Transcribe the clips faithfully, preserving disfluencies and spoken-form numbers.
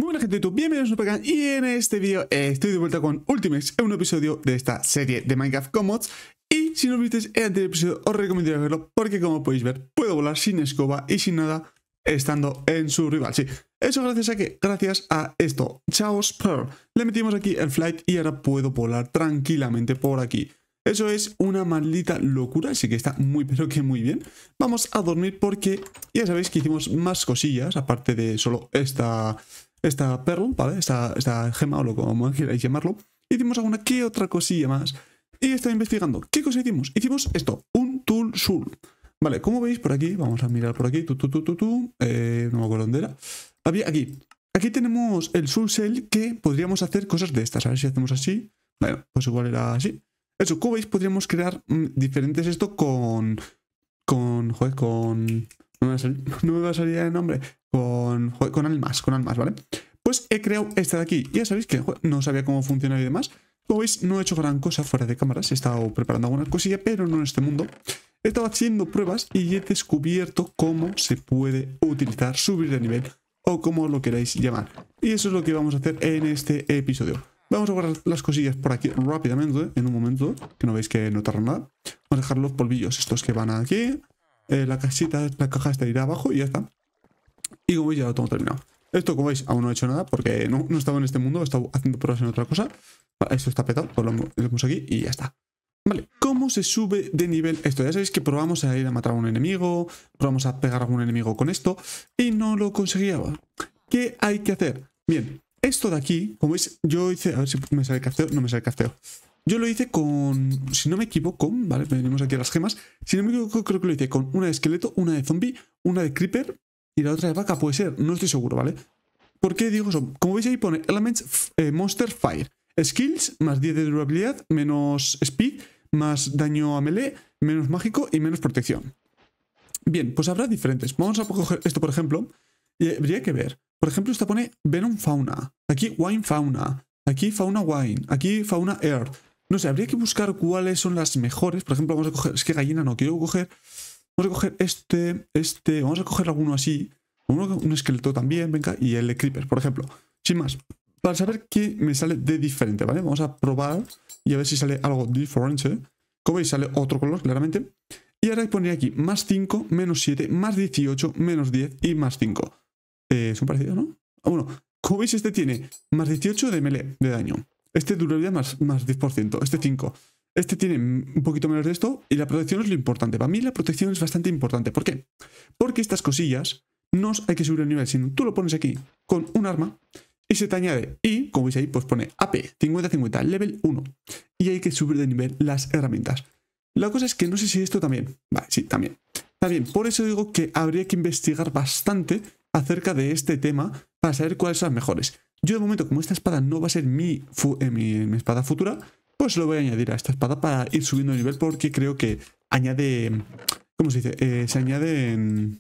Muy buena gente de YouTube, bienvenidos a Supercan y en este vídeo eh, estoy de vuelta con Ultimates en un episodio de esta serie de Minecraft con mods. Y si no lo visteis el anterior episodio os recomiendo verlo porque como podéis ver puedo volar sin escoba y sin nada estando en su rival. Sí, eso gracias a que, gracias a esto, Chaos Pearl, le metimos aquí el flight y ahora puedo volar tranquilamente por aquí. Eso es una maldita locura, así que está muy pero que muy bien. Vamos a dormir porque ya sabéis que hicimos más cosillas, aparte de solo esta, esta Pearl, ¿vale? Esta, esta gema o lo como queráis llamarlo. Hicimos alguna que otra cosilla más y estaba investigando. ¿Qué cosa hicimos? Hicimos esto, un Tool Soul. Vale, como veis por aquí, vamos a mirar por aquí, tu, tu, tu, tu, tu, eh, no me acuerdo dónde era. Había aquí, aquí tenemos el Soul Cell que podríamos hacer cosas de estas. A ver si hacemos así. Bueno, pues igual era así. Eso, como veis, podríamos crear mmm, diferentes esto con... Con... Joder, con... No me va a salir, no me va a salir el nombre. Con... Joder, con almas, con almas, ¿vale? Pues he creado esta de aquí. Ya sabéis que joder, no sabía cómo funcionaba y demás. Como veis, no he hecho gran cosa fuera de cámaras. He estado preparando algunas cosillas, pero no en este mundo. He estado haciendo pruebas y he descubierto cómo se puede utilizar, subir de nivel o como lo queráis llamar. Y eso es lo que vamos a hacer en este episodio. Vamos a guardar las cosillas por aquí rápidamente, en un momento, que no veis que no tarda nada. Vamos a dejar los polvillos estos que van aquí. Eh, la cajita, la caja esta irá abajo y ya está. Y como veis ya lo tengo terminado. Esto, como veis, aún no he hecho nada porque no, no estaba en este mundo, he estado haciendo pruebas en otra cosa. Vale, esto está petado, pues lo vemos aquí y ya está. Vale, ¿cómo se sube de nivel esto? Ya sabéis que probamos a ir a matar a un enemigo, probamos a pegar a algún enemigo con esto y no lo conseguía. ¿Qué hay que hacer? Bien. Esto de aquí, como veis, yo hice... A ver si me sale crafteo. No me sale crafteo. Yo lo hice con... Si no me equivoco, ¿vale? Venimos aquí a las gemas. Si no me equivoco, creo que lo hice con una de esqueleto, una de zombie, una de creeper y la otra de vaca. Puede ser, no estoy seguro, ¿vale? ¿Por qué digo eso? Como veis ahí pone Elements eh, Monster Fire. Skills, más diez de durabilidad, menos speed, más daño a melee, menos mágico y menos protección. Bien, pues habrá diferentes. Vamos a coger esto, por ejemplo, y habría que ver. Por ejemplo, esta pone Venom Fauna, aquí Wine Fauna, aquí Fauna Wine, aquí Fauna Air. No sé, habría que buscar cuáles son las mejores. Por ejemplo, vamos a coger, es que gallina no quiero coger. Vamos a coger este, este, vamos a coger alguno así. Uno, un esqueleto también, venga, y el de Creeper, por ejemplo. Sin más, para saber qué me sale de diferente, ¿vale? Vamos a probar y a ver si sale algo diferente. Como veis, sale otro color, claramente. Y ahora pondría aquí más cinco, menos siete, más dieciocho, menos diez y más cinco. Eh, son parecidos, ¿no? Ah, bueno, como veis este tiene más dieciocho de melee, de daño. Este durabilidad más, más diez por ciento, este cinco. Este tiene un poquito menos de esto y la protección es lo importante. Para mí la protección es bastante importante. ¿Por qué? Porque estas cosillas no hay que subir el nivel, sino tú lo pones aquí con un arma y se te añade. Y, como veis ahí, pues pone A P cincuenta cincuenta, level uno. Y hay que subir de nivel las herramientas. La cosa es que no sé si esto también. Vale, sí, también. Está bien, por eso digo que habría que investigar bastante acerca de este tema para saber cuáles son las mejores. Yo de momento, como esta espada no va a ser mi, eh, mi, mi espada futura, pues lo voy a añadir a esta espada para ir subiendo de nivel porque creo que añade... ¿Cómo se dice? Eh, se añade...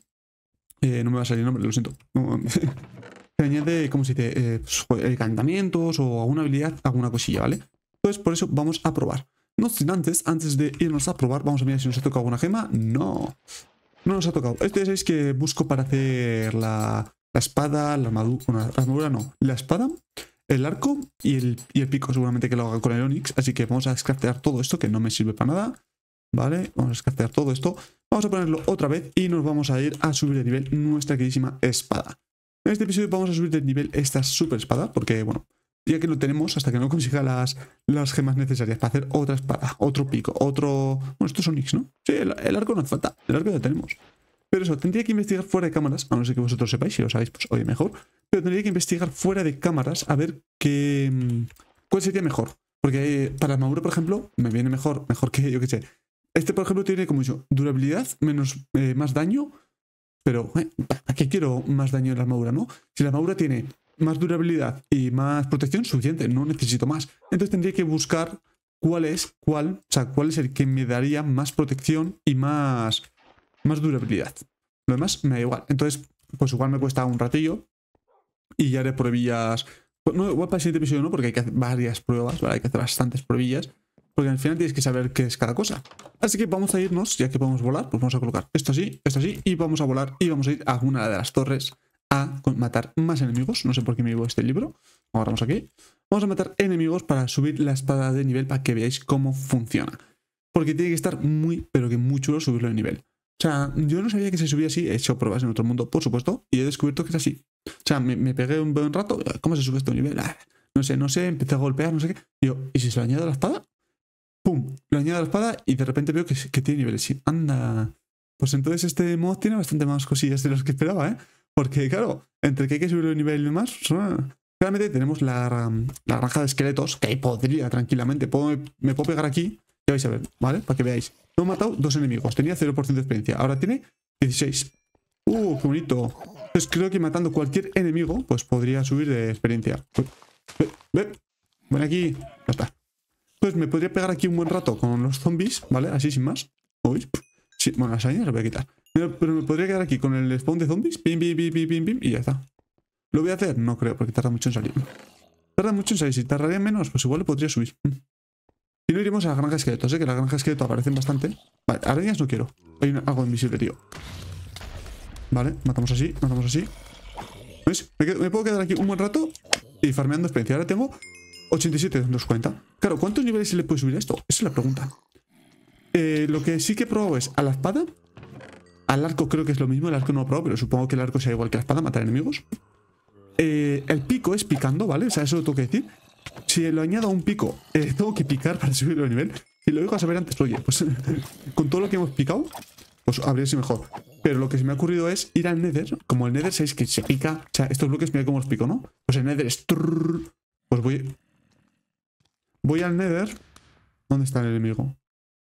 Eh, no me va a salir el nombre, lo siento. No, se añade, ¿cómo se dice? Eh, pues, encantamientos o alguna habilidad, alguna cosilla, ¿vale? Entonces por eso vamos a probar. No sin antes, antes de irnos a probar, vamos a mirar si nos ha tocado alguna gema. No. No nos ha tocado. Esto ya sabéis que busco para hacer la, la espada, la armadura, la armadura no, la espada, el arco y el, y el pico. Seguramente que lo haga con el Onix. Así que vamos a descraftear todo esto que no me sirve para nada. Vale, vamos a descraftear todo esto. Vamos a ponerlo otra vez y nos vamos a ir a subir de nivel nuestra queridísima espada. En este episodio vamos a subir de nivel esta super espada porque, bueno, ya que lo tenemos, hasta que no consiga las, las gemas necesarias para hacer otra espada, otro pico, otro... Bueno, estos son Onix, ¿no? Sí, el, el arco no hace falta, el arco ya tenemos. Pero eso, tendría que investigar fuera de cámaras, a no ser que vosotros sepáis, si lo sabéis, pues oye, mejor. Pero tendría que investigar fuera de cámaras a ver qué... cuál sería mejor. Porque eh, para armadura, por ejemplo, me viene mejor, mejor que, yo qué sé. Este, por ejemplo, tiene, como yo, durabilidad, menos, eh, más daño. Pero, eh, ¿para qué quiero más daño en la armadura, no? Si la armadura tiene más durabilidad y más protección, suficiente, no necesito más. Entonces tendría que buscar cuál es, cuál, o sea, cuál es el que me daría más protección y más, más durabilidad. Lo demás me da igual. Entonces, pues igual me cuesta un ratillo y ya haré pruebillas. Pues no, igual para el siguiente episodio no, porque hay que hacer varias pruebas, ¿vale? Hay que hacer bastantes pruebillas, porque al final tienes que saber qué es cada cosa. Así que vamos a irnos, ya que podemos volar, pues vamos a colocar esto así, esto así, y vamos a volar y vamos a ir a una de las torres a matar más enemigos. No sé por qué me llevo este libro. Ahora vamos aquí. Vamos a matar enemigos para subir la espada de nivel para que veáis cómo funciona. Porque tiene que estar muy, pero que muy chulo subirlo de nivel. O sea, yo no sabía que se subía así. He hecho pruebas en otro mundo, por supuesto, y he descubierto que es así. O sea, me, me pegué un buen rato. ¿Cómo se sube esto de nivel? Ah, no sé, no sé. Empecé a golpear, no sé qué. Y yo, ¿y si se lo añado a la espada? ¡Pum! Lo añado a la espada y de repente veo que, que tiene niveles. Sí, anda. Pues entonces este mod tiene bastante más cosillas de los que esperaba, ¿eh? Porque, claro, entre que hay que subir el nivel y demás, son... Claramente tenemos la, la granja de esqueletos, que ahí podría tranquilamente. Puedo, me puedo pegar aquí, ya vais a ver, ¿vale? Para que veáis. Me he matado dos enemigos, tenía cero por ciento de experiencia, ahora tiene dieciséis. ¡Uh, qué bonito! Entonces creo que matando cualquier enemigo, pues podría subir de experiencia. Ve, ve, ven aquí, ya está. Pues me podría pegar aquí un buen rato con los zombies, ¿vale? Así sin más. Uy, sí, bueno, las arañas las voy a quitar. Pero, pero me podría quedar aquí con el spawn de zombies, pim, pim, pim, pim, pim, pim, y ya está. ¿Lo voy a hacer? No creo, porque tarda mucho en salir. Tarda mucho en salir. Si tardaría menos, pues igual le podría subir. Y no iremos a la granja de esqueletos, ¿eh? Que la granja de esqueletos aparecen bastante. Vale, arañas no quiero. Hay una, algo invisible, tío. Vale, matamos así, matamos así. ¿Ves? Me, quedo, me puedo quedar aquí un buen rato y farmeando experiencia. Ahora tengo ochenta y siete, dos cuenta. Claro, ¿cuántos niveles se le puede subir a esto? Esa es la pregunta. Eh, lo que sí que he probado es a la espada. Al arco creo que es lo mismo. El arco no lo he probado, pero supongo que el arco sea igual que la espada, matar enemigos. Eh, el pico es picando, ¿vale? O sea, eso lo tengo que decir. Si lo añado a un pico, eh, tengo que picar para subirlo de nivel. Si lo dejo a saber antes, oye, pues con todo lo que hemos picado, pues habría sido mejor. Pero lo que se me ha ocurrido es ir al Nether. Como el Nether, sabéis que se pica. O sea, estos bloques, mira cómo los pico, ¿no? Pues el Nether es... Trrr, pues voy... Voy al Nether. ¿Dónde está el enemigo?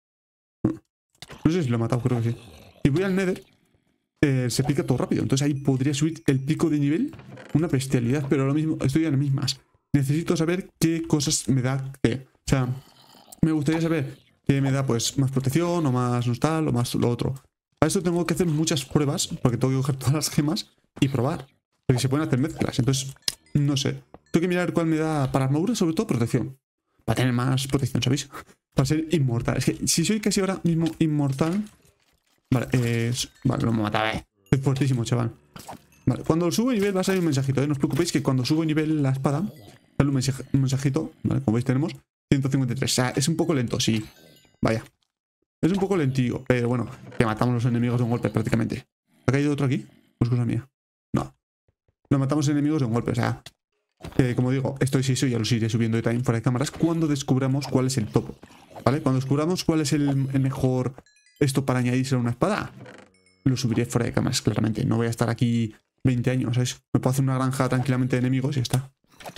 No sé si lo he matado, creo que sí. Y voy al Nether. Eh, se pica todo rápido. Entonces ahí podría subir el pico de nivel. Una bestialidad, pero lo mismo, estoy en las mismas. Necesito saber qué cosas me da qué. O sea, me gustaría saber qué me da pues más protección o más nostal o más lo otro. Para eso tengo que hacer muchas pruebas, porque tengo que coger todas las gemas y probar. Porque se pueden hacer mezclas. Entonces, no sé. Tengo que mirar cuál me da para armadura, sobre todo protección. Para tener más protección, ¿sabéis? Para ser inmortal. Es que si soy casi ahora mismo inmortal... Vale, eh, vale, lo mataba, eh. Es fuertísimo, chaval. Vale, cuando subo nivel va a salir un mensajito, ¿eh? No os preocupéis que cuando subo nivel la espada sale un, mensaje, un mensajito, ¿vale? Como veis tenemos ciento cincuenta y tres. O sea, es un poco lento, sí. Vaya. Es un poco lentillo, pero bueno, que matamos a los enemigos de un golpe prácticamente. ¿Ha caído otro aquí? Pues cosa mía. No. No matamos enemigos de un golpe, o sea... Que como digo, esto y eso ya lo iré subiendo de time fuera de cámaras cuando descubramos cuál es el topo. ¿Vale? Cuando descubramos cuál es el, el mejor... Esto para añadirse a una espada, lo subiré fuera de cámaras, claramente. No voy a estar aquí veinte años, ¿sabes? Me puedo hacer una granja tranquilamente de enemigos y ya está.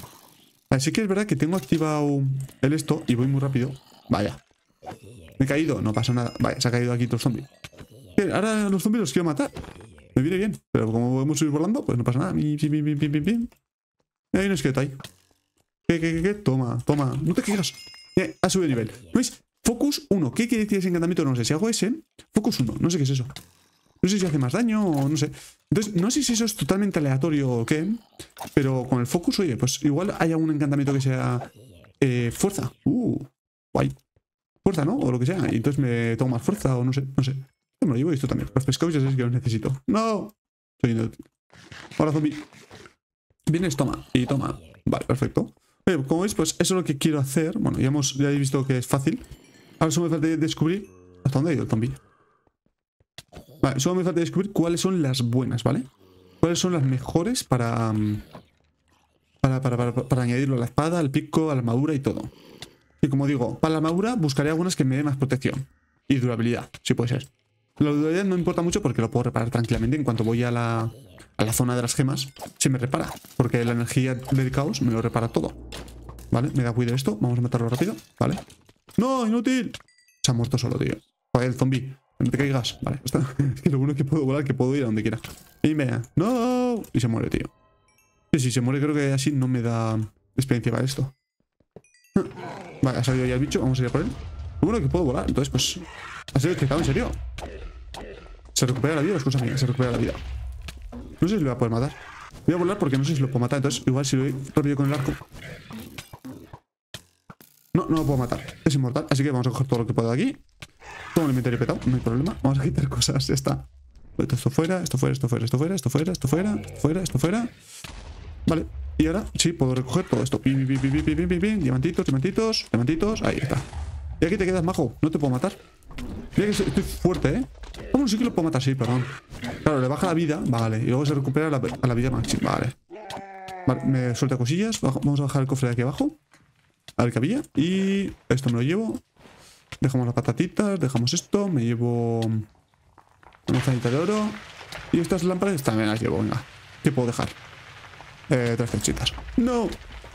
Así que es verdad que tengo activado el esto y voy muy rápido. Vaya. Me he caído, no pasa nada. Vaya, se ha caído aquí todos los zombies. Bien, ahora los zombies los quiero matar. Me viene bien, pero como podemos subir volando, pues no pasa nada. Pim, pim, pim, pim, pim, pim. Y hay un esqueleto ahí. ¿Qué, qué, qué, qué? Toma, toma. No te quejas. Eh, ha subido de nivel. ¿No veis? Focus uno. ¿Qué quiere decir ese encantamiento? No sé. Si hago ese, Focus uno. No sé qué es eso. No sé si hace más daño o no sé. Entonces, no sé si eso es totalmente aleatorio o qué. Pero con el Focus, oye, pues igual hay algún encantamiento que sea eh, fuerza. Uh, guay. Fuerza, ¿no? O lo que sea. Y entonces me tomo más fuerza o no sé. No sé. Yo me lo llevo esto también. Los pescados ya sabéis que los necesito. ¡No! Soy inútil. Ahora, zombie. Vienes, toma. Y toma. Vale, perfecto. Oye, como veis, pues eso es lo que quiero hacer. Bueno, ya, hemos, ya habéis visto que es fácil. Ahora solo me falta descubrir... ¿Hasta dónde ha ido el zombie? Vale, solo me falta descubrir cuáles son las buenas, ¿vale? Cuáles son las mejores para... Para, para, para, para añadirlo a la espada, al pico, a la armadura y todo. Y como digo, para la armadura buscaré algunas que me den más protección. Y durabilidad, si puede ser. La durabilidad no importa mucho porque lo puedo reparar tranquilamente. En cuanto voy a la, a la zona de las gemas, se me repara. Porque la energía del caos me lo repara todo. Vale, me da cuidado esto. Vamos a matarlo rápido, vale. ¡No, inútil! Se ha muerto solo, tío. Joder, el zombie. No te caigas. Vale, está. Es que lo bueno es que puedo volar, que puedo ir a donde quiera. Y me... ¡No! Y se muere, tío. Sí, si se muere creo que así no me da experiencia para esto. Vale, ha salido ya el bicho. Vamos a ir a por él. Lo bueno es que puedo volar. Entonces, pues... ¿Ha sido detectado en serio? Se recupera la vida, las cosas mías. Se recupera la vida. No sé si lo voy a poder matar. Voy a volar porque no sé si lo puedo matar. Entonces, igual si lo voy rápido con el arco... No, no lo puedo matar. Es inmortal. Así que vamos a coger todo lo que pueda de aquí. Todo el inventario petado. No hay problema. Vamos a quitar cosas. Ya está. Esto fuera, esto fuera, esto fuera, esto fuera, esto fuera, esto fuera, esto fuera, esto fuera. Vale. Y ahora sí, puedo recoger todo esto. Pim, pim, pim, pim, pim, pim, pim. Diamantitos, diamantitos, diamantitos. Ahí está. Y aquí te quedas, majo. No te puedo matar. Mira que estoy fuerte, ¿eh? Vamos, sí que lo puedo matar, sí, perdón. Claro, le baja la vida, vale. Y luego se recupera a la, a la vida máxima, vale. Vale, me suelta cosillas. Vamos a bajar el cofre de aquí abajo. A ver qué había. Y esto me lo llevo. Dejamos las patatitas, dejamos esto. Me llevo una manzanita de oro. Y estas lámparas también las llevo, venga. ¿Qué puedo dejar? Eh, tres flechitas. No.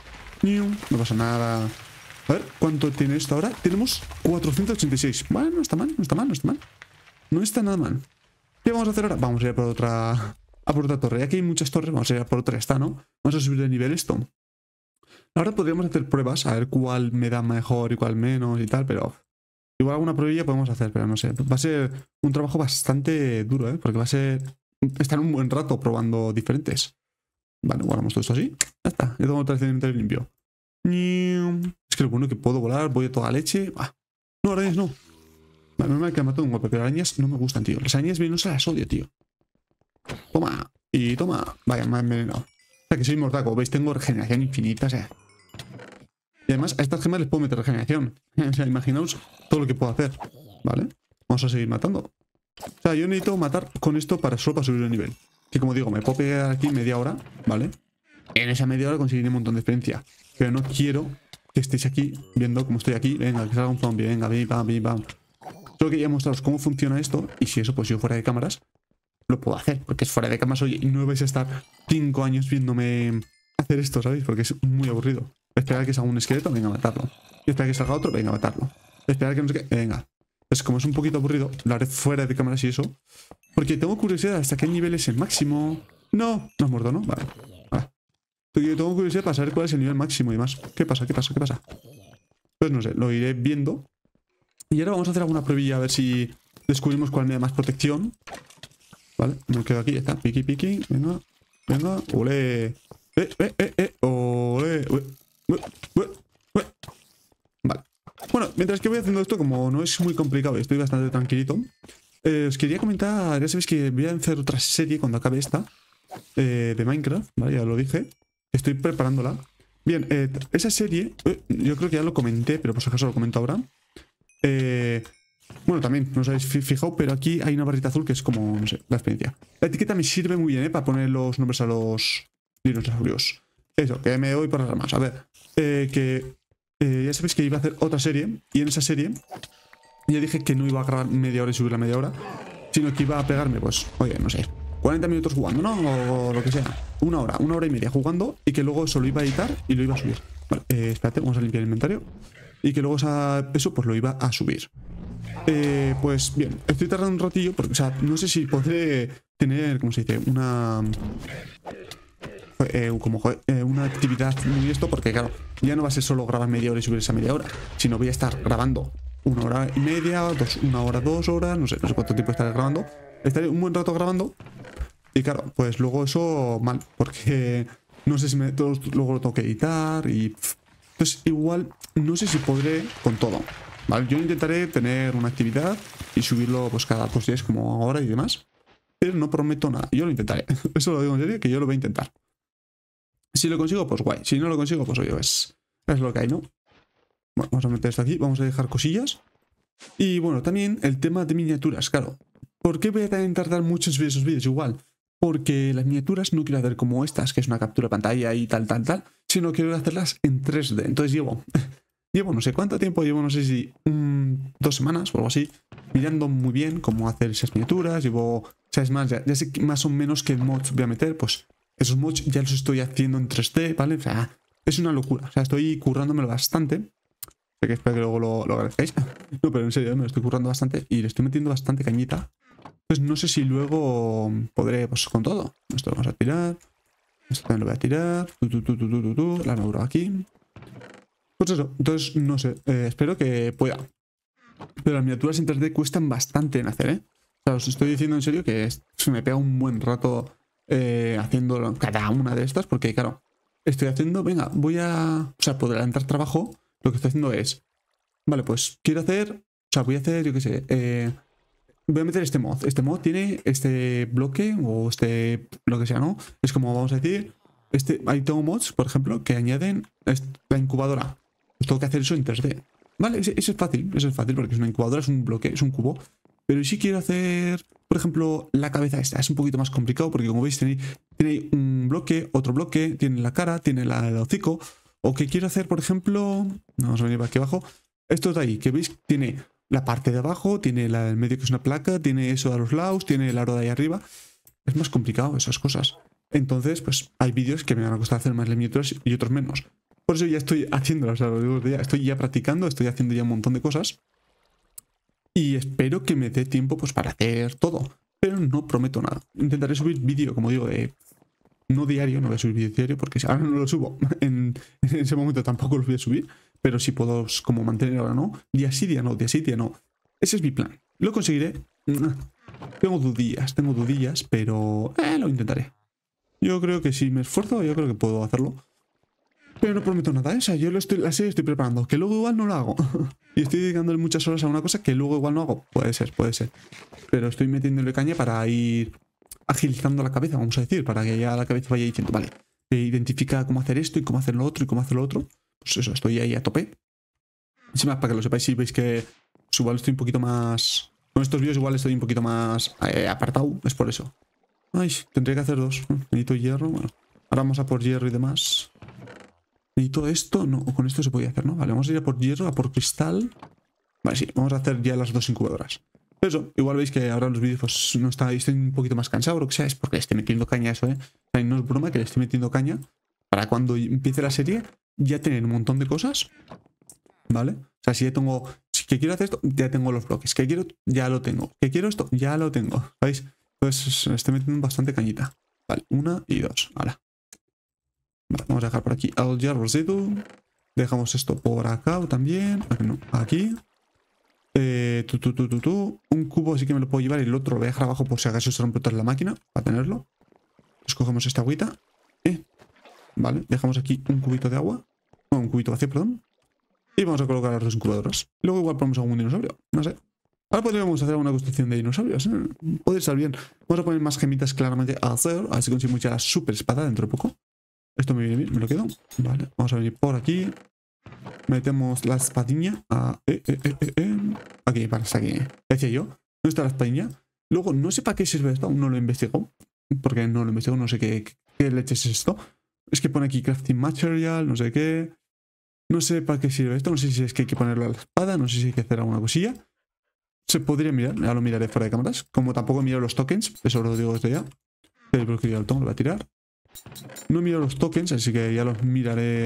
No pasa nada. A ver, ¿cuánto tiene esto ahora? Tenemos cuatrocientos ochenta y seis. Bueno, no está mal, no está mal, no está mal. No está nada mal. ¿Qué vamos a hacer ahora? Vamos a ir a por otra... A por otra torre. Ya que hay muchas torres, vamos a ir a por otra esta, ¿no? Vamos a subir de nivel esto. Ahora podríamos hacer pruebas, a ver cuál me da mejor y cuál menos y tal, pero... Igual alguna pruebilla podemos hacer, pero no sé. Va a ser un trabajo bastante duro, ¿eh? Porque va a ser... Estar un buen rato probando diferentes. Vale, guardamos todo esto así. Ya está. Ya tengo otra vez el inventario limpio. Es que lo bueno es que puedo volar, voy a toda leche. Ah, no, arañas no. Vale, me que me matado un golpe, pero arañas no me gustan, tío. Las arañas venenosas las odio, tío. Toma. Y toma. Vaya, me ha envenenado. O sea que soy mortal, como veis, tengo regeneración infinita, o sea. Y además a estas gemas les puedo meter regeneración. O sea, imaginaos todo lo que puedo hacer. Vale. Vamos a seguir matando. O sea, yo necesito matar con esto para solo para subir el nivel. Que como digo, me puedo pegar aquí media hora, ¿vale? En esa media hora conseguiré un montón de experiencia. Pero no quiero que estéis aquí viendo cómo estoy aquí. Venga, que salga un zombie. Venga, bim, bam, bim, bam. Solo quería mostraros cómo funciona esto. Y si eso, pues yo fuera de cámaras, lo puedo hacer. Porque es fuera de cámaras, oye, y no vais a estar cinco años viéndome hacer esto, ¿sabéis? Porque es muy aburrido. Esperar a que salga un esqueleto, venga a matarlo. Y esperar a que salga otro, venga a matarlo. Esperar a que no sé qué, venga. Pues como es un poquito aburrido, lo haré fuera de cámaras y eso. Porque tengo curiosidad hasta qué nivel es el máximo. No, no has muerto, ¿no? Vale. Vale. Porque tengo curiosidad para saber cuál es el nivel máximo y demás. ¿Qué pasa? ¿Qué pasa? ¿Qué pasa? Pues no sé, lo iré viendo. Y ahora vamos a hacer alguna pruebilla a ver si descubrimos cuál me da más protección. Vale, me quedo aquí, ya está. Piqui, piqui. Venga, venga. Ole. Eh, eh, eh, eh. Ole. Ue, ue, ue, ue. Vale. Bueno, mientras que voy haciendo esto, como no es muy complicado y estoy bastante tranquilito, eh, os quería comentar, ya sabéis que voy a hacer otra serie cuando acabe esta, eh, de Minecraft, ¿vale? Ya lo dije. Estoy preparándola. Bien, eh, esa serie, eh, yo creo que ya lo comenté, pero por si acaso lo comento ahora. Eh... Bueno, también, no os habéis fijado, pero aquí hay una barrita azul que es como, no sé, la experiencia. La etiqueta me sirve muy bien, ¿eh? Para poner los nombres a los dinosaurios. Eso, que me voy por las ramas. A ver, eh, que eh, ya sabéis que iba a hacer otra serie, y en esa serie ya dije que no iba a grabar media hora y subir la media hora, sino que iba a pegarme, pues, oye, no sé, cuarenta minutos jugando, ¿no? O lo que sea. Una hora, una hora y media jugando, y que luego eso lo iba a editar y lo iba a subir. Vale, eh, espérate, vamos a limpiar el inventario. Y que luego esa, eso, pues lo iba a subir. Eh, pues bien, estoy tardando un ratillo porque, o sea, no sé si podré tener, ¿cómo se dice? Una... Eh, como eh, una actividad muy esto, porque claro, ya no va a ser solo grabar media hora y subir esa media hora, sino voy a estar grabando una hora y media, dos, una hora, dos horas, no sé, no sé cuánto tiempo estaré grabando. Estaré un buen rato grabando y claro, pues luego eso mal, porque no sé si me, todo, luego lo tengo que editar y... Pff. Entonces igual no sé si podré con todo. Vale, yo intentaré tener una actividad y subirlo pues cada dos días como ahora y demás. Pero no prometo nada. Yo lo intentaré. Eso lo digo en serio, que yo lo voy a intentar. Si lo consigo, pues guay. Si no lo consigo, pues oye, es, es lo que hay, ¿no? Bueno, vamos a meter esto aquí. Vamos a dejar cosillas. Y bueno, también el tema de miniaturas, claro. ¿Por qué voy a también tardar mucho en subir esos vídeos? Igual. Porque las miniaturas no quiero hacer como estas, que es una captura de pantalla y tal, tal, tal. Sino quiero hacerlas en tres D. Entonces llevo... Llevo no sé cuánto tiempo, llevo no sé si un, dos semanas o algo así, mirando muy bien cómo hacer esas miniaturas. Llevo, o sea, es más, ya, ya sé más o menos qué mods voy a meter, pues esos mods ya los estoy haciendo en tres D, ¿vale? O sea, es una locura, o sea, estoy currándomelo bastante. Sé que espero que luego lo, lo agradezcáis. No, pero en serio, me lo estoy currando bastante y le estoy metiendo bastante cañita. Entonces no sé si luego podré, pues con todo. Esto lo vamos a tirar, esto también lo voy a tirar, tu, tu, tu, tu, tu, tu, tu, la armadura aquí. Pues eso, entonces no sé, eh, espero que pueda. Pero las miniaturas en tres D cuestan bastante en hacer, ¿eh? O sea, os estoy diciendo en serio que es, se me pega un buen rato eh, haciendo cada una de estas, porque claro, estoy haciendo, venga, voy a... O sea, por adelantar trabajo, lo que estoy haciendo es, vale, pues quiero hacer, o sea, voy a hacer, yo qué sé, eh, voy a meter este mod. Este mod tiene este bloque o este, lo que sea, ¿no? Es como, vamos a decir, este, ahí tengo mods, por ejemplo, que añaden la incubadora. Pues tengo que hacer eso en tres D. Vale, eso es fácil, eso es fácil porque es una incubadora, es un bloque, es un cubo. Pero si quiero hacer, por ejemplo, la cabeza esta, es un poquito más complicado porque como veis tiene, tiene un bloque, otro bloque, tiene la cara, tiene la, el hocico. O que quiero hacer, por ejemplo, vamos a venir aquí abajo, esto de ahí, que veis, tiene la parte de abajo, tiene la del medio que es una placa, tiene eso a los lados, tiene el aro de ahí arriba. Es más complicado esas cosas. Entonces, pues hay vídeos que me van a costar hacer más miniaturas y otros menos. Por eso ya estoy haciéndolas, o sea, lo digo, ya estoy ya practicando, estoy haciendo ya un montón de cosas. Y espero que me dé tiempo pues para hacer todo. Pero no prometo nada. Intentaré subir vídeo, como digo, de... No diario, no voy a subir vídeo diario porque ahora no lo subo. En, en ese momento tampoco los voy a subir. Pero sí puedo como mantener ahora, ¿no? Día sí, día no, día sí, día no. Ese es mi plan. ¿Lo conseguiré? Tengo dudillas, tengo dudillas, pero eh, lo intentaré. Yo creo que si me esfuerzo, yo creo que puedo hacerlo. Pero no prometo nada, ¿eh? O sea, yo lo estoy, la serie estoy preparando. Que luego igual no lo hago. Y estoy dedicándole muchas horas a una cosa que luego igual no hago. Puede ser, puede ser. Pero estoy metiéndole caña para ir agilizando la cabeza, vamos a decir. Para que ya la cabeza vaya diciendo, vale, eh, identifica cómo hacer esto y cómo hacer lo otro y cómo hacer lo otro. Pues eso, estoy ahí a tope. Sin más, para que lo sepáis, si veis que pues igual estoy un poquito más... Con estos vídeos igual estoy un poquito más eh, apartado. Es por eso. Ay, tendría que hacer dos. Necesito hierro, bueno. Ahora vamos a por hierro y demás. Necesito esto, no, con esto se podía hacer, ¿no? Vale, vamos a ir a por hierro, a por cristal. Vale, sí, vamos a hacer ya las dos incubadoras. Pero eso, igual veis que ahora en los vídeos pues no está, estoy un poquito más cansado o lo que sea, es porque le estoy metiendo caña a eso, ¿eh? O sea, no es broma que le estoy metiendo caña para cuando empiece la serie ya tener un montón de cosas, ¿vale? O sea, si ya tengo, si que quiero hacer esto, ya tengo los bloques, que quiero, ya lo tengo, que quiero esto, ya lo tengo, ¿veis? Entonces le estoy metiendo bastante cañita. Vale, una y dos, ahora. Vale, vamos a dejar por aquí el hierrocito. Dejamos esto por acá también. No, aquí. Eh, tu, tu, tu, tu, tu. Un cubo así que me lo puedo llevar y el otro lo voy a dejar abajo por si acaso se rompe toda la máquina. Para tenerlo. Escogemos esta agüita. Eh. Vale, dejamos aquí un cubito de agua. No, un cubito vacío, perdón. Y vamos a colocar las dos incubadoras. Luego igual ponemos algún dinosaurio. No sé. Ahora podríamos hacer una construcción de dinosaurios. ¿eh? Puede estar bien. Vamos a poner más gemitas claramente a hacer. A ver si conseguimos ya la super espada dentro de poco. Esto me viene bien, me lo quedo. Vale, vamos a venir por aquí. Metemos la espadilla. Ah, eh, eh, eh, eh, eh. Aquí, para, está aquí. ¿Qué decía yo? ¿Dónde está la espadilla? Luego, no sé para qué sirve esto, aún no lo investigo. Porque no lo investigo, no sé qué, qué leches es esto. Es que pone aquí crafting material, no sé qué. No sé para qué sirve esto, no sé si es que hay que ponerlo a la espada, no sé si hay que hacer alguna cosilla. Se podría mirar, ya lo miraré fuera de cámaras. Como tampoco miro los tokens, eso lo digo desde ya. El bloque ya lo tengo, lo voy a tirar. No miro los tokens, así que ya los miraré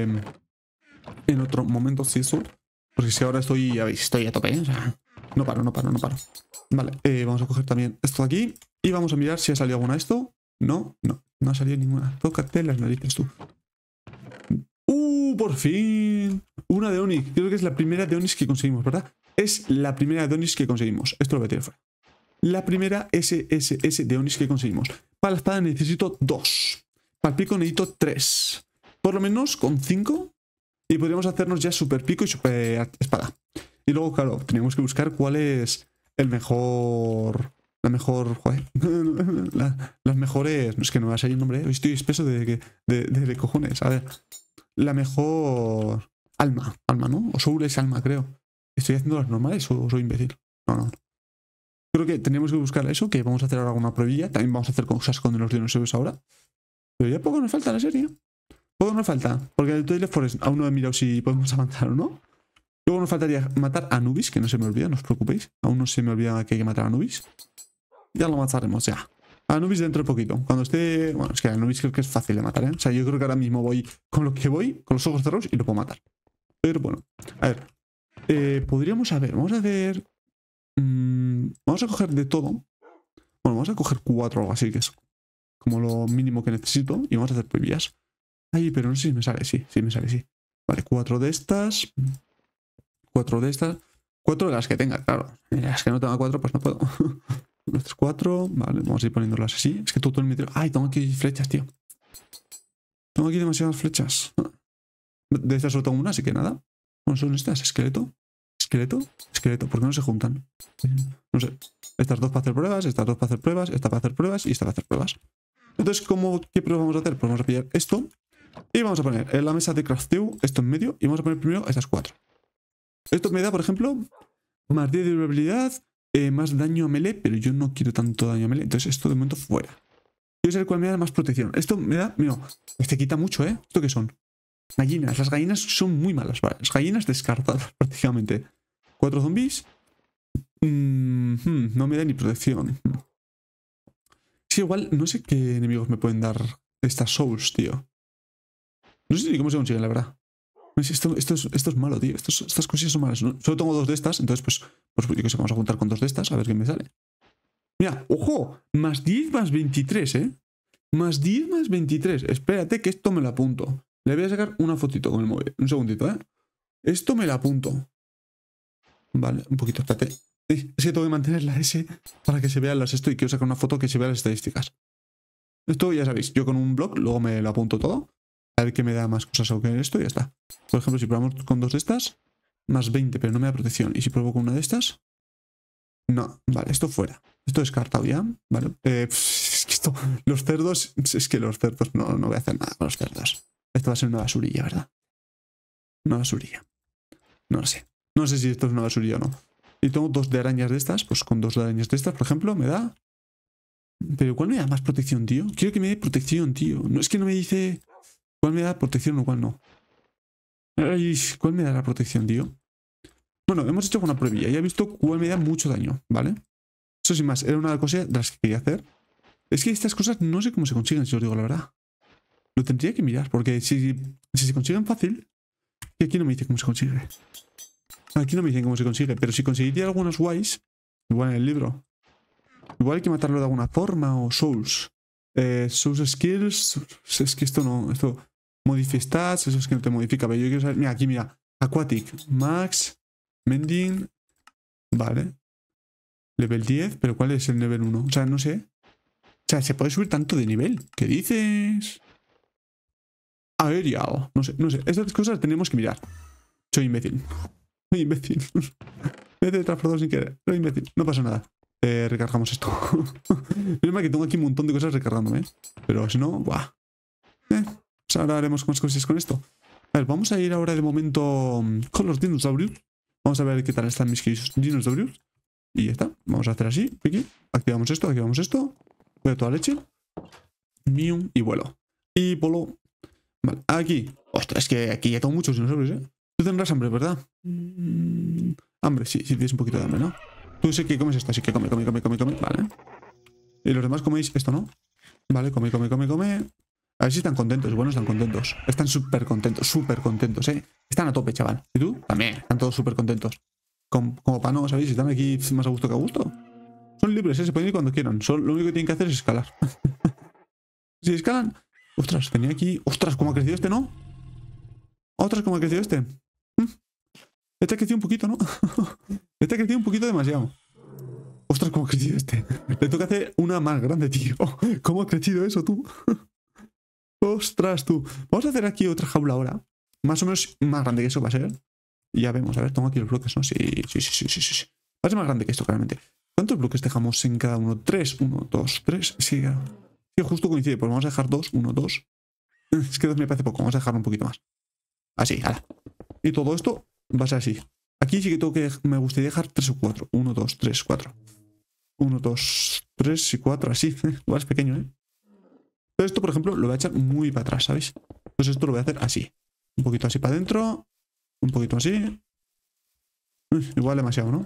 en otro momento, si eso. Porque si ahora estoy, ya veis, estoy a tope, ¿eh? O sea, no paro, no paro, no paro. Vale, eh, vamos a coger también esto de aquí. Y vamos a mirar si ha salido alguna de esto. No, no, no ha salido ninguna. Tócate las narices tú. ¡Uh! ¡Por fin! Una de Onix. Creo que es la primera de Onix que conseguimos, ¿verdad? Es la primera de Onix que conseguimos. Esto lo voy a tirar fuera. La primera S S S de Onix que conseguimos. Para la espada necesito dos. Para el pico necesito tres. Por lo menos con cinco. Y podríamos hacernos ya super pico y super espada. Y luego, claro, tenemos que buscar cuál es el mejor... La mejor... Joder. la, las mejores... No es que no me va a salir el nombre. Hoy estoy espeso de, de, de, de cojones. A ver. La mejor... Alma. Alma, ¿no? O soul es alma, creo. ¿Estoy haciendo las normales o soy imbécil? No, no. Creo que tenemos que buscar eso, que vamos a hacer ahora una pruebilla. También vamos a hacer cosas con los dinosaurios ahora. Pero ya poco nos falta la serie. Poco nos falta. Porque el Twilight Forest aún no he mirado si podemos avanzar o no. Luego nos faltaría matar a Anubis, que no se me olvida, no os preocupéis. Aún no se me olvida que hay que matar a Anubis. Ya lo mataremos, ya. A Anubis dentro de poquito. Cuando esté... Bueno, es que a Anubis creo que es fácil de matar, ¿eh? O sea, yo creo que ahora mismo voy con lo que voy, con los ojos cerrados y lo puedo matar. Pero bueno, a ver. Eh, podríamos saber, vamos a hacer... Mmm, vamos a coger de todo. Bueno, vamos a coger cuatro o algo así, que es como lo mínimo que necesito. Y vamos a hacer previas. Ay, pero no sé si me sale, sí, sí me sale, sí. Vale, cuatro de estas. Cuatro de estas. Cuatro de las que tenga, claro. Las que no tenga cuatro, pues no puedo. Estas cuatro. Vale, vamos a ir poniéndolas así. Es que todo el metro. Ay, tengo aquí flechas, tío. Tengo aquí demasiadas flechas. De estas solo tengo una, así que nada. Bueno, son estas, esqueleto. ¿Esqueleto? Esqueleto. ¿Por qué no se juntan? No sé. Estas dos para hacer pruebas, estas dos para hacer pruebas, esta para hacer pruebas y esta para hacer pruebas. Entonces, ¿cómo, ¿qué pruebas vamos a hacer? Pues vamos a pillar esto y vamos a poner en la mesa de crafteo esto en medio y vamos a poner primero estas cuatro. Esto me da, por ejemplo, más diez de durabilidad, eh, más daño a melee, pero yo no quiero tanto daño a melee, entonces esto de momento fuera. Quiero saber cuál me da más protección. Esto me da, mira, este quita mucho, ¿eh? ¿Esto qué son? Gallinas. Las gallinas son muy malas, ¿vale? Las gallinas descartadas prácticamente. Cuatro zombies. Mm, hmm, no me da ni protección. Sí, igual, no sé qué enemigos me pueden dar estas souls, tío. No sé ni cómo se consiguen, la verdad. Esto, esto, es, esto es malo, tío. Estos, estas cosillas son malas, ¿no? Solo tengo dos de estas, entonces pues, pues yo qué sé, vamos a juntar con dos de estas a ver qué me sale. Mira, ojo, más diez más veintitrés, ¿eh? Más diez más veintitrés. Espérate que esto me lo apunto. Le voy a sacar una fotito con el móvil. Un segundito, ¿eh? Esto me lo apunto. Vale, un poquito, espérate. Es que tengo que mantener la S para que se vean las esto y quiero sacar una foto que se vea las estadísticas. Esto ya sabéis, yo con un blog luego me lo apunto todo. A ver qué me da más cosas o que esto y ya está. Por ejemplo, si probamos con dos de estas, más veinte, pero no me da protección. Y si pruebo con una de estas, no. Vale, esto fuera. Esto descartado ya. Vale. Eh, pff, es que esto, los cerdos, es que los cerdos no, no voy a hacer nada con los cerdos. Esto va a ser una basurilla, ¿verdad? Una basurilla. No lo sé. No sé si esto es una basurilla o no. Y tengo dos de arañas de estas. Pues con dos de arañas de estas, por ejemplo, me da... Pero ¿cuál me da más protección, tío? Quiero que me dé protección, tío. No es que no me dice cuál me da protección o cuál no. Ay, ¿cuál me da la protección, tío? Bueno, hemos hecho una pruebilla y he visto cuál me da mucho daño, ¿vale? Eso sin más, era una cosa de las que quería hacer. Es que estas cosas no sé cómo se consiguen, si os digo la verdad. Lo tendría que mirar, porque si, si se consiguen fácil... Y aquí no me dice cómo se consigue. Aquí no me dicen cómo se consigue, pero si conseguiría algunos guays, igual en el libro, igual hay que matarlo de alguna forma, o souls. Eh, souls skills, es que esto no, esto modify stats, eso es que no te modifica, pero yo quiero saber, mira, aquí mira, aquatic, max, mending, vale, level diez, pero ¿cuál es el nivel uno? O sea, no sé. O sea, se puede subir tanto de nivel, ¿qué dices? Aerial, no sé, no sé, estas cosas tenemos que mirar. Soy imbécil. Soy imbécil. Me he teletransportado sin querer. Soy imbécil. No pasa nada. Eh, recargamos esto. Menos mal que tengo aquí un montón de cosas recargándome. ¿eh? Pero si no, ¡buah! Eh, pues ahora haremos más cosas con esto. A ver, vamos a ir ahora de momento con los dinosaurios. Vamos a ver qué tal están mis queridos dinosaurios. Y ya está. Vamos a hacer así. Aquí. Activamos esto, activamos esto. Voy a toda leche. Mium y vuelo. Y polo. Vale, aquí. Ostras, es que aquí ya tengo muchos dinosaurios, ¿eh? Tú tendrás hambre, ¿verdad? Mm, hambre, sí, sí tienes un poquito de hambre, ¿no? Tú sé que comes esto, así que come, come, come, come, come, vale. Y los demás coméis esto, ¿no? Vale, come, come, come, come. A ver si están contentos, bueno, están contentos. Están súper contentos, súper contentos, ¿eh? Están a tope, chaval. ¿Y tú? También, están todos súper contentos. Como, como para no, ¿sabéis? Están aquí más a gusto que a gusto. Son libres, ¿eh? Se pueden ir cuando quieran. Son, lo único que tienen que hacer es escalar. Si escalan... Ostras, tenía aquí... Ostras, ¿cómo ha crecido este, no? Ostras, ¿cómo ha crecido este? Este ha crecido un poquito, ¿no? Este ha crecido un poquito demasiado. Ostras, ¿cómo ha crecido este? Le toca hacer una más grande, tío. ¿Cómo ha crecido eso, tú? Ostras, tú. Vamos a hacer aquí otra jaula ahora. Más o menos más grande que eso va a ser. Y ya vemos. A ver, tengo aquí los bloques, ¿no? Sí, sí, sí, sí, sí, sí. Va a ser más grande que esto, claramente. ¿Cuántos bloques dejamos en cada uno? Tres. Uno, dos, tres. Sí, claro. Sí, justo coincide. Pues vamos a dejar dos. Uno, dos. Es que dos me parece poco. Vamos a dejar un poquito más. Así, ala. Y todo esto va a ser así. Aquí sí que tengo que... Me gustaría dejar tres o cuatro. Uno, dos, tres, cuatro. Uno, dos, tres y cuatro. Así. Igual es pequeño, ¿eh? Pero esto, por ejemplo, lo voy a echar muy para atrás, ¿sabéis? Entonces esto lo voy a hacer así. Un poquito así para adentro. Un poquito así. Igual demasiado, ¿no?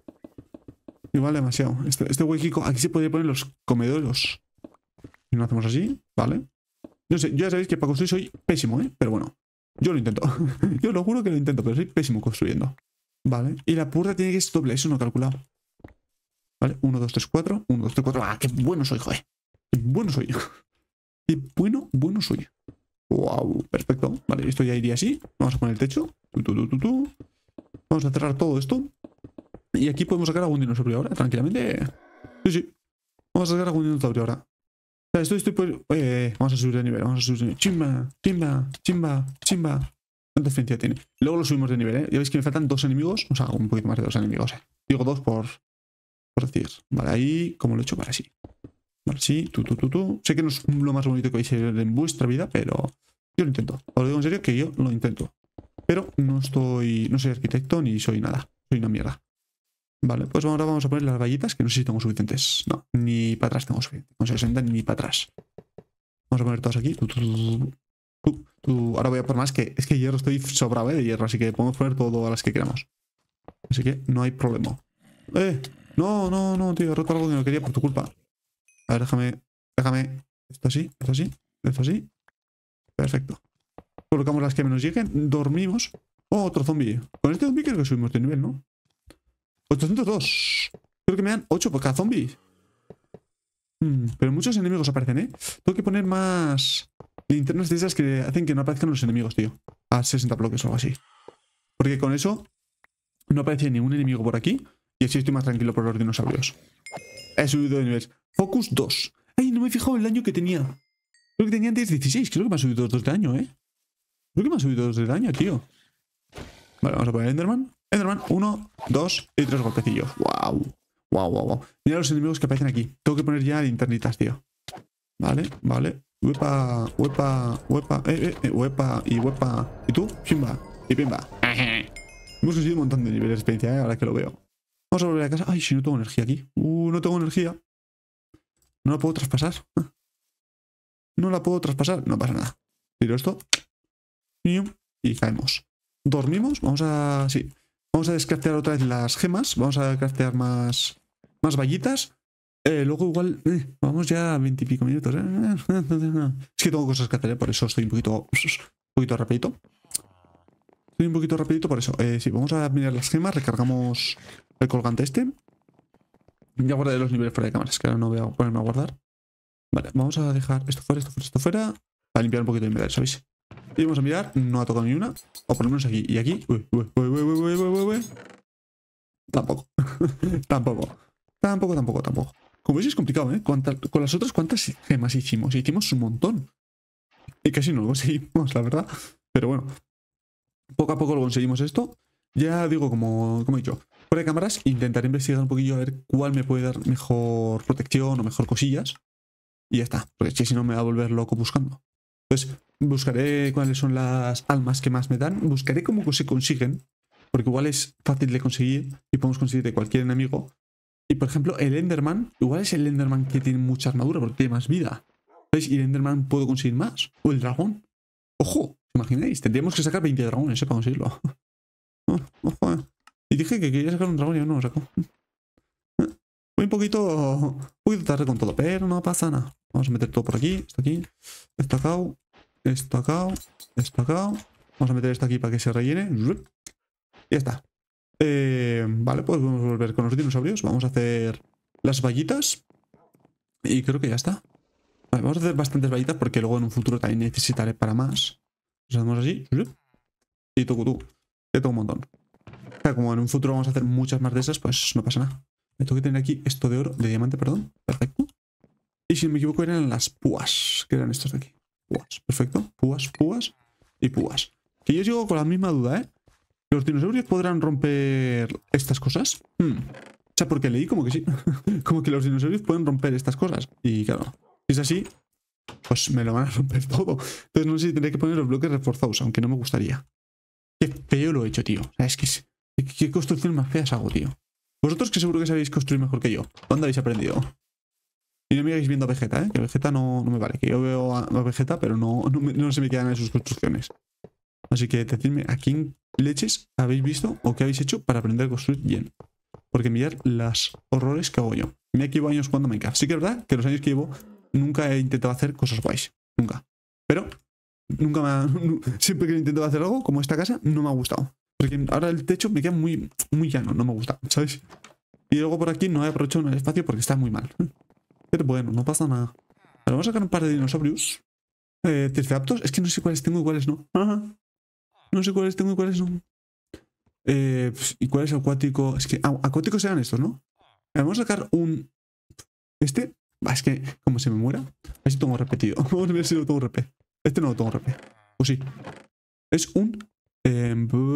Igual demasiado. Este, este huequico... Aquí se podría poner los comedores. Y no hacemos así, ¿vale? No sé, ya sabéis que para construir soy pésimo, ¿eh? Pero bueno, yo lo intento. Yo lo juro que lo intento, pero soy pésimo construyendo. Vale, y la puerta tiene que ser doble, eso no he calculado. Vale, uno, dos, tres, cuatro. uno, dos, tres, cuatro. ¡Ah, qué bueno soy, joder! ¡Qué bueno soy! ¡Qué bueno, bueno soy! ¡Wow! Perfecto. Vale, esto ya iría así. Vamos a poner el techo. Tu, tu, tu, tu, tu. Vamos a cerrar todo esto. Y aquí podemos sacar algún dinosaurio ahora, tranquilamente. Sí, sí. Vamos a sacar algún dinosaurio ahora. O sea, esto estoy por... Eh, vamos a subir de nivel, vamos a subir de nivel. Chimba, chimba, chimba, chimba. ¿Cuánta experiencia tiene? Luego lo subimos de nivel, ¿eh? Ya veis que me faltan dos enemigos. O sea, un poquito más de dos enemigos, ¿eh? Digo dos por, por decir. Vale, ahí, como lo he hecho, vale, sí. Vale, sí, tú, tú, tú, tú. Sé que no es lo más bonito que vais a ver en vuestra vida, pero yo lo intento. Os lo digo en serio que yo lo intento. Pero no estoy, no soy arquitecto ni soy nada. Soy una mierda. Vale, pues ahora vamos a poner las vallitas, que no sé si tengo suficientes. No, ni para atrás tengo suficiente. Con sesenta ni para atrás. Vamos a poner todas aquí. Tú, tú, tú, tú, tú. Ahora voy a por más, que es que hierro estoy sobrado, ¿eh? De hierro, así que podemos poner todo a las que queramos. Así que no hay problema. ¡Eh! No, no, no, tío. He roto algo que no quería por tu culpa. A ver, déjame. Déjame. Esto así, esto así, esto así. Perfecto. Colocamos las que menos lleguen. Dormimos. Oh, otro zombie. Con este zombie creo que subimos de nivel, ¿no? ochocientos dos. Creo que me dan ocho por cada zombie. Hmm, pero muchos enemigos aparecen, ¿eh? Tengo que poner más linternas de esas que hacen que no aparezcan los enemigos, tío. A sesenta bloques o algo así. Porque con eso no aparece ningún enemigo por aquí. Y así estoy más tranquilo por los dinosaurios. He subido de nivel. Focus dos. Ay, no me he fijado el daño que tenía. Creo que tenía antes dieciséis. Creo que me ha subido dos de daño, ¿eh? Creo que me ha subido dos de daño, tío. Vale, vamos a poner Enderman. Enderman, uno, dos y tres golpecillos. Wow. Wow, wow, wow. Mira los enemigos que aparecen aquí. Tengo que poner ya linternitas, tío. Vale, vale. Huepa, huepa, huepa, eh, eh, eh, huepa y huepa. ¿Y tú? Pimba. Y pimba. Hemos conseguido un montón de niveles de experiencia, ¿eh? Ahora que lo veo. Vamos a volver a casa. Ay, si no tengo energía aquí. Uh, no tengo energía. No la puedo traspasar. No la puedo traspasar. No pasa nada. Tiro esto. Y caemos. Dormimos. Vamos a... Sí. Vamos a descraftear otra vez las gemas. Vamos a craftear más... Más vallitas. Eh, luego igual... Eh, vamos ya a veintipico minutos. ¿eh? Es que tengo cosas que hacer, ¿eh? Por eso estoy un poquito... Un poquito rapidito. Estoy un poquito rapidito por eso. Eh, sí, vamos a mirar las gemas. Recargamos el colgante este. Ya guardaré los niveles fuera de cámaras, que ahora no voy a ponerme a guardar. Vale, vamos a dejar esto fuera, esto fuera, esto fuera. Para limpiar un poquito de inventario, ¿sabéis? Y vamos a mirar. No ha tocado ni una. O por lo menos aquí. Y aquí. Uy, uy, uy, uy, uy, uy, uy, uy. Tampoco. Tampoco. Tampoco, tampoco, tampoco. Como veis es complicado, ¿eh? ¿Cuántas, con las otras, ¿cuántas gemas hicimos? Hicimos un montón. Y casi no lo conseguimos, la verdad. Pero bueno. Poco a poco lo conseguimos esto. Ya digo, como, como he dicho, fuera de cámaras intentaré investigar un poquillo a ver cuál me puede dar mejor protección o mejor cosillas. Y ya está, porque es que si no me va a volver loco buscando. Entonces buscaré cuáles son las almas que más me dan. Buscaré cómo se consiguen, porque igual es fácil de conseguir y podemos conseguir de cualquier enemigo. Y por ejemplo, el Enderman, igual es el Enderman que tiene mucha armadura porque tiene más vida. ¿Sabéis? Y el Enderman puedo conseguir más. O el dragón. ¡Ojo! ¿Imagináis? Tendríamos que sacar veinte dragones, ¿eh? Para conseguirlo. Oh, ojo, eh. Y dije que quería sacar un dragón y no lo sacó. Voy un poquito, un poquito tarde con todo, pero no pasa nada. Vamos a meter todo por aquí, esto aquí, esto acá, esto acá, esto acá. Vamos a meter esto aquí para que se rellene. Y ya está. Eh, vale, pues vamos a volver con los dinosaurios. Vamos a hacer las vallitas. Y creo que ya está. Vale, vamos a hacer bastantes vallitas porque luego en un futuro también necesitaré para más. Nos hacemos así. Y tú, tú. Que tengo un montón. O sea, como en un futuro vamos a hacer muchas más de esas, pues no pasa nada. Me tengo que tener aquí esto de oro, de diamante, perdón. Perfecto. Y si no me equivoco eran las púas, que eran estos de aquí. Púas, perfecto. Púas, púas y púas. Que yo sigo con la misma duda, ¿eh? ¿Los dinosaurios podrán romper estas cosas? Hmm. O sea, porque leí como que sí. Como que los dinosaurios pueden romper estas cosas. Y claro, si es así, pues me lo van a romper todo. Entonces no sé si tendré que poner los bloques reforzados, aunque no me gustaría. Qué feo lo he hecho, tío. O sea, es que es... ¿Qué construcción más feas hago, tío? Vosotros que seguro que sabéis construir mejor que yo. ¿Dónde habéis aprendido? Y no me hagáis viendo a Vegeta, ¿eh? Que Vegeta no, no me vale. Que yo veo a, a Vegeta, pero no, no, me, no se me quedan en sus construcciones. Así que decidme a quién leches habéis visto o qué habéis hecho para aprender a construir bien. Porque mirad las horrores que hago yo. Me llevo años jugando Minecraft. Sí que es verdad que los años que llevo nunca he intentado hacer cosas guays. Nunca. Pero nunca me ha... Siempre que he intentado hacer algo, como esta casa, no me ha gustado. Porque ahora el techo me queda muy, muy llano, no me gusta, ¿sabes? Y luego por aquí no he aprovechado el espacio porque está muy mal. Pero bueno, no pasa nada. Ahora vamos a sacar un par de dinosaurios. Eh, Triceratops, es que no sé cuáles tengo y cuáles no. Ajá. No sé cuáles tengo y cuáles no. Eh, ¿Y cuál es acuático? Es que ah, acuáticos serán estos, ¿no? Vamos a sacar un... Este... Bah, es que como se me muera. A ver si tengo repetido. Vamos a ver si lo tengo repetido. Este no lo tengo repetido. Pues sí. Es un Eh,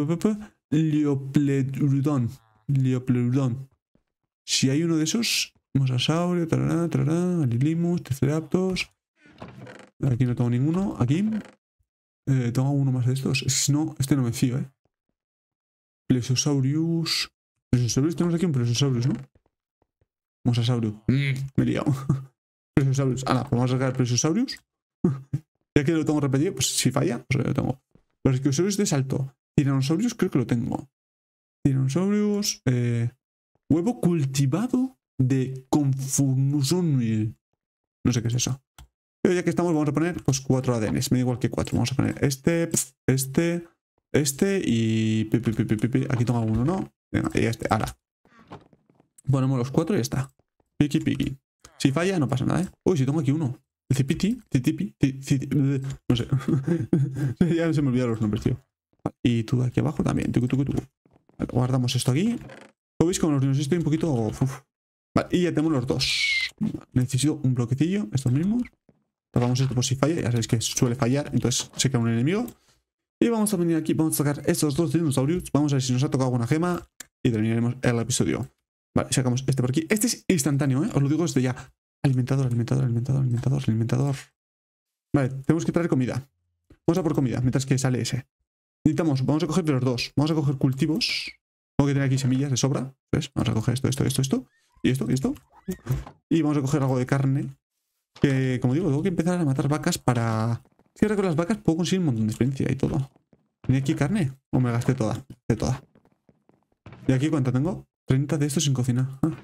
Liopleurudon. Liopleurudon. Si hay uno de esos, Mosasaurio, tarará, tarará, Alilimus, Triceratops. Aquí no tengo ninguno. Aquí. Eh, tengo uno más de estos. Si no, este no me fío, eh. Plesiosaurus. Plesiosaurus, tenemos aquí un Plesiosaurus, ¿no? Mosasaurio. Mm, me he liado. Plesiosaurus. Ahora, pues vamos a sacar Plesiosaurus. Ya que lo tengo repetido, pues si falla, pues lo tengo. Los Plesiosaurus de salto. Tiranosaurus creo que lo tengo. Tiranosaurus. Eh, huevo cultivado de Confurnusonil. No sé qué es eso. Pero ya que estamos, vamos a poner pues cuatro A D Ns. Me da igual que cuatro. Vamos a poner este, este, este y... Pi, pi, pi, pi, pi. Aquí tengo alguno, ¿no? Venga, y este. Ahora. Ponemos los cuatro y ya está. Piki, piki. Si falla, no pasa nada, ¿eh? Uy, si tengo aquí uno. El Cipiti, Citipi, Citi... No sé. Ya se me olvidaron los nombres, tío. Y tú aquí abajo también. Tucu, tucu, tucu. Vale, guardamos esto aquí. Como veis, como los niños estoy un poquito... Uf. Vale, y ya tenemos los dos. Necesito un bloquecillo, estos mismos. Tapamos esto por si falla, ya sabéis que suele fallar, entonces se queda un enemigo. Y vamos a venir aquí, vamos a sacar estos dos dinosaurios. Vamos a ver si nos ha tocado alguna gema y terminaremos el episodio. Vale, sacamos este por aquí. Este es instantáneo, ¿eh? Os lo digo desde ya. Alimentador, alimentador, alimentador, alimentador, alimentador. Vale, tenemos que traer comida. Vamos a por comida, mientras que sale ese. Necesitamos, vamos a coger de los dos. Vamos a coger cultivos. Tengo que tener aquí semillas de sobra. ¿Ves? Vamos a coger esto, esto, esto, esto. Y esto, y esto. Y vamos a coger algo de carne. Que, como digo, tengo que empezar a matar vacas para... Es que ahora con las vacas puedo conseguir un montón de experiencia y todo. ¿Tenía aquí carne? ¿O me gasté toda? De toda. ¿Y aquí cuánto tengo? treinta de estos sin cocinar. Ah.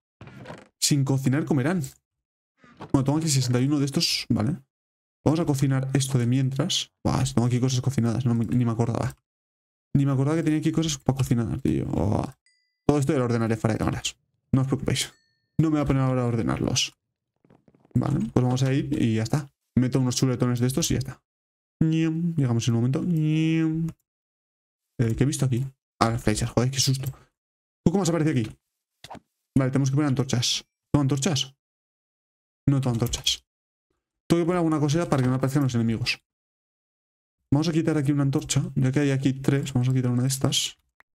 Sin cocinar comerán. Bueno, tengo aquí sesenta y uno de estos. Vale. Vamos a cocinar esto de mientras. Buah, tengo aquí cosas cocinadas. No me, ni me acordaba. Ni me acordaba que tenía aquí cosas para cocinar, tío. Oh. Todo esto lo ordenaré fuera de cámaras. No os preocupéis. No me voy a poner ahora a ordenarlos. Vale, pues vamos a ir y ya está. Meto unos chuletones de estos y ya está. Llegamos en un momento. Eh, ¿Qué he visto aquí? Ah, las flechas, joder, qué susto. ¿Tú cómo has aparecido aquí? Vale, tenemos que poner antorchas. ¿Tengo antorchas? No tengo antorchas. Tengo que poner alguna cosita para que no aparezcan los enemigos. Vamos a quitar aquí una antorcha. Ya que hay aquí tres, vamos a quitar una de estas.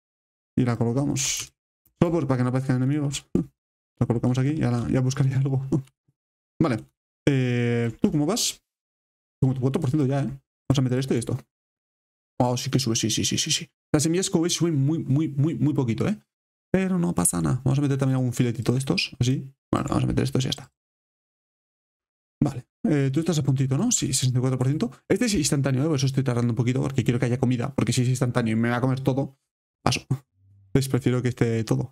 Y la colocamos. Solo por, para que no aparezcan enemigos. La colocamos aquí y ahora ya buscaré algo. Vale. Eh, ¿Tú cómo vas? cincuenta y cuatro por ciento ya, ¿eh? Vamos a meter esto y esto. Oh, sí que sube, sí, sí, sí, sí, sí. Las semillas como veis suben muy, muy, muy, muy poquito, ¿eh? Pero no pasa nada. Vamos a meter también algún filetito de estos, así. Bueno, vamos a meter estos y ya está. Vale. Eh, tú estás a puntito, ¿no? Sí, sesenta y cuatro por ciento. Este es instantáneo, ¿eh? Por eso estoy tardando un poquito, porque quiero que haya comida. Porque si es instantáneo y me va a comer todo, paso. Entonces prefiero que esté todo.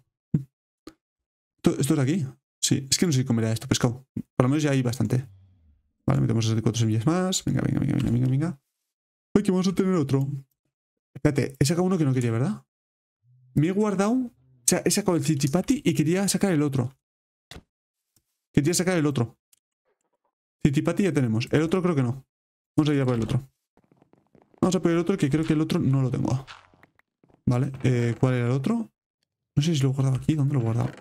¿Esto es aquí? Sí, es que no sé si comerá esto pescado. Por lo menos ya hay bastante. Vale, metemos esas cuatro semillas más. Venga, venga, venga, venga, venga, venga. Uy, que vamos a tener otro. Espérate, he sacado uno que no quería, ¿verdad? Me he guardado... O sea, he sacado el Citipati y quería sacar el otro. Quería sacar el otro. Citipati ya tenemos. El otro creo que no. Vamos a ir a por el otro. Vamos a por el otro, que creo que el otro no lo tengo. Vale, eh, ¿cuál era el otro? No sé si lo he guardado aquí. ¿Dónde lo he guardado?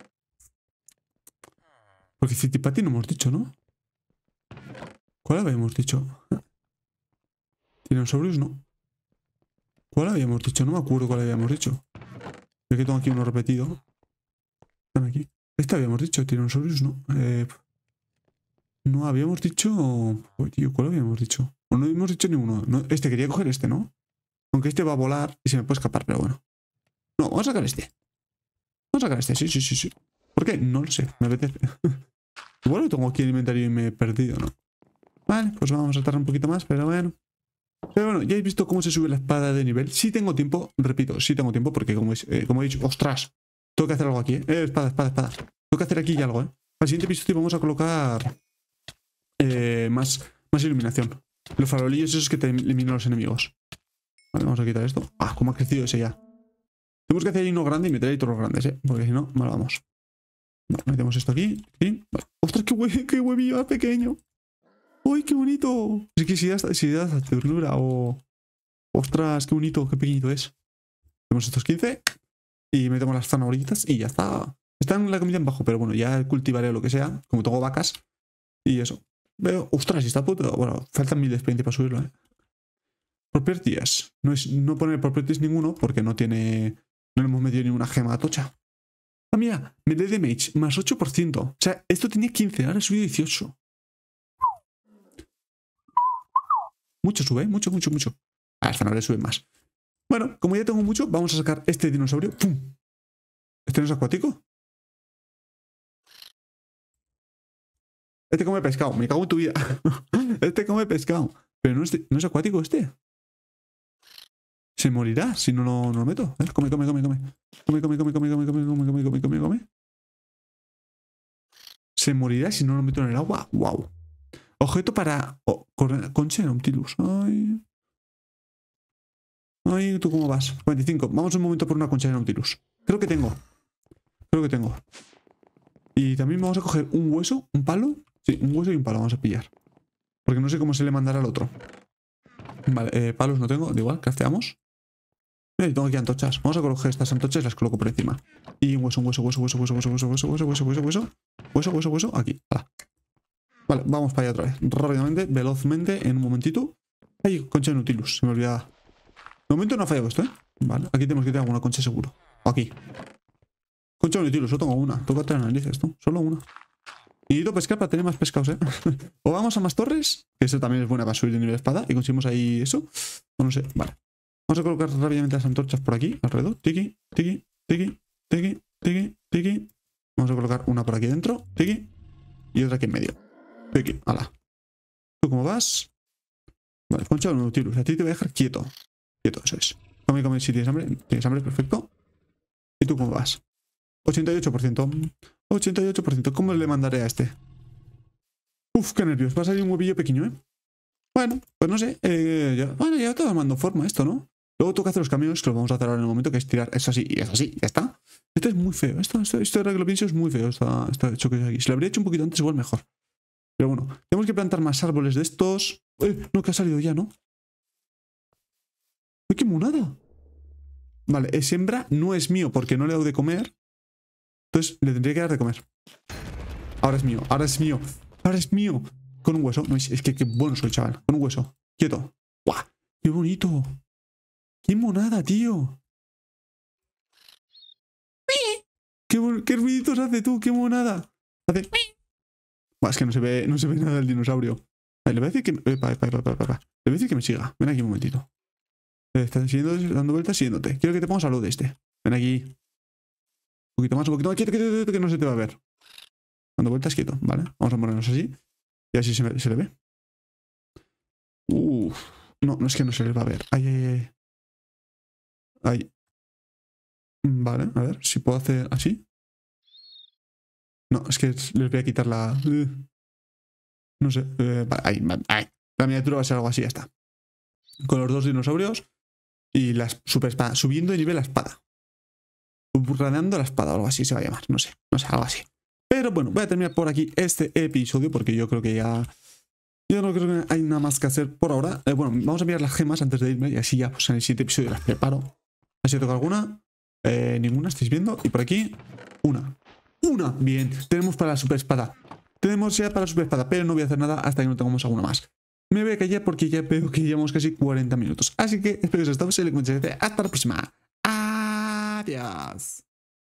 Porque Citipati no hemos dicho, ¿no? ¿Cuál habíamos dicho? Tiranosaurus no. ¿Cuál habíamos dicho? No me acuerdo cuál habíamos dicho. Yo que tengo aquí uno repetido. Están aquí. Este habíamos dicho, Tiranosaurus no. Eh, no habíamos dicho... Uy, tío, ¿cuál habíamos dicho? O no hemos dicho ninguno. No, este, quería coger este, ¿no? Aunque este va a volar y se me puede escapar, pero bueno. No, vamos a sacar este. Vamos a sacar este, sí, sí, sí, sí. ¿Por qué? No lo sé, me apetece. Igual lo tengo aquí en el inventario y me he perdido, ¿no? Vale, pues vamos a tardar un poquito más, pero bueno. Pero bueno, ya habéis visto cómo se sube la espada de nivel. Si tengo tiempo, repito, si tengo tiempo, porque como, es, eh, como he dicho, ostras, tengo que hacer algo aquí, ¿eh? eh espada, espada, espada. Tengo que hacer aquí ya algo, ¿eh? Al siguiente episodio vamos a colocar eh, más, más iluminación. Los farolillos esos que te eliminan a los enemigos. Vale, vamos a quitar esto. Ah, cómo ha crecido ese ya. Tenemos que hacer ahí uno grande y meter ahí todos los grandes, ¿eh? Porque si no, mal vamos. Vale, metemos esto aquí. aquí. Vale. ¡Ostras, qué, hue qué huevillo más pequeño! ¡Uy, qué bonito! Es que si da, si da ternura o... ¡Ostras, qué bonito! ¡Qué pequeñito es! Tenemos estos quince. Y metemos las zanahoritas y ya está. Está en la comida en bajo, pero bueno, ya cultivaré lo que sea. Como tengo vacas. Y eso. Veo... ¡Ostras! Y está puto. Bueno, faltan mil de experiencia para subirlo, ¿eh? Properties. No es no poner properties ninguno porque no tiene... No le hemos metido ninguna gema tocha. Ah, mira, melee damage más ocho por ciento. O sea, esto tenía quince, ahora ha subido dieciocho. Mucho sube, ¿eh? Mucho, mucho, mucho. Ah, esta no le sube más. Bueno, como ya tengo mucho, vamos a sacar este dinosaurio. ¡Pum! ¿Este no es acuático? Este come pescado, me cago en tu vida. Este come pescado. Pero no es, de, no es acuático este. Se morirá si no lo, no lo meto. A ver, come, come, come, come. Come, come, come, come, come, come, come, come, come, come, come. Se morirá si no lo meto en el agua. Wow. Objeto para... Oh, concha de Nautilus. Ay. Ay, ¿tú cómo vas? cuarenta y cinco. Vamos un momento por una concha de Nautilus. Creo que tengo. Creo que tengo. Y también vamos a coger un hueso, un palo. Sí, un hueso y un palo vamos a pillar. Porque no sé cómo se le mandará al otro. Vale, eh, palos no tengo. Da igual, crafteamos. Mira, yo tengo aquí antorchas. Vamos a coger estas antorchas y las coloco por encima. Y un hueso, un hueso, hueso, hueso, hueso, hueso, hueso, hueso, hueso, hueso, hueso, hueso, hueso, hueso, hueso, aquí. Hala. Vale, vamos para allá otra vez. Rápidamente, velozmente, en un momentito. Ay, concha de Nautilus, se me olvidaba. De momento no ha fallado esto, ¿eh? Vale, aquí tenemos que tener alguna concha seguro. Aquí. Concha de Nautilus, solo tengo una. Toca traer narices, ¿no? Solo una. Y necesito pescar para tener más pescados, ¿eh? O vamos a más torres, que eso también es buena para subir de nivel de espada. Y conseguimos ahí eso. O no sé, vale. Vamos a colocar rápidamente las antorchas por aquí, alrededor. Tiki, tiki, tiki, tiki, tiki, tiki. Vamos a colocar una por aquí dentro. Tiki. Y otra aquí en medio. Tiki, ala. ¿Tú cómo vas? Vale, concha de Nautilus. A ti te voy a dejar quieto. Quieto, eso es. Come, come, si tienes hambre. Tienes hambre, perfecto. ¿Y tú cómo vas? ochenta y ocho por ciento. ochenta y ocho por ciento. ¿Cómo le mandaré a este? Uf, qué nervios. Va a salir un huevillo pequeño, ¿eh? Bueno, pues no sé. Eh, ya, bueno, ya está tomando forma esto, ¿no? Luego toca hacer los caminos, que lo vamos a hacer ahora en el momento, que es tirar. Es así y es así. Ya está. Esto es muy feo. Esto, esto, esto ahora que lo pienso, es muy feo. Está, está hecho que es aquí. Si lo habría hecho un poquito antes, igual mejor. Pero bueno, tenemos que plantar más árboles de estos. Eh, no, que ha salido ya, ¿no? ¡Uy, qué monada! Vale, es hembra, no es mío porque no le he dado de comer. Entonces le tendría que dar de comer. Ahora es mío, ahora es mío, ahora es mío. Con un hueso. No, es, es que qué bueno soy, chaval. Con un hueso. Quieto. ¡Guau! ¡Qué bonito! ¡Qué monada, tío! ¡Qué, qué ruiditos hace tú! ¡Qué monada! Hace... Buah, es que no se ve, no se ve nada del dinosaurio. Vale, le voy a decir que... Epa, epa, epa, epa, epa. Le voy a decir que me siga. Ven aquí un momentito. Estás siguiendo, dando vueltas, siguiéndote. Quiero que te pongas a lo de este. Ven aquí. Un poquito más, un poquito más. Quieto, quieto, quieto, que no se te va a ver. Dando vueltas, quieto. Vale. Vamos a ponernos así. Y así se, me, se le ve. Uff. No, no es que no se les va a ver. Ay, ay, ay. Ay. Vale, a ver si puedo hacer así. No, es que les voy a quitar la... No sé. Eh, ahí, ahí. La miniatura va a ser algo así, ya está. Con los dos dinosaurios y la super espada. Subiendo de nivel la espada. Raneando la espada o algo así se va a llamar. No sé, no sé, algo así. Pero bueno, voy a terminar por aquí este episodio porque yo creo que ya... Yo no creo que hay nada más que hacer por ahora. Eh, bueno, vamos a mirar las gemas antes de irme y así ya pues en el siguiente episodio las preparo. ¿Así toca alguna? Eh, ninguna, estáis viendo. Y por aquí, una. ¡Una! Bien, tenemos para la super espada. Tenemos ya para la super espada, pero no voy a hacer nada hasta que no tengamos alguna más. Me voy a callar porque ya veo que llevamos casi cuarenta minutos. Así que espero que os haya gustado. Hasta la próxima. Adiós.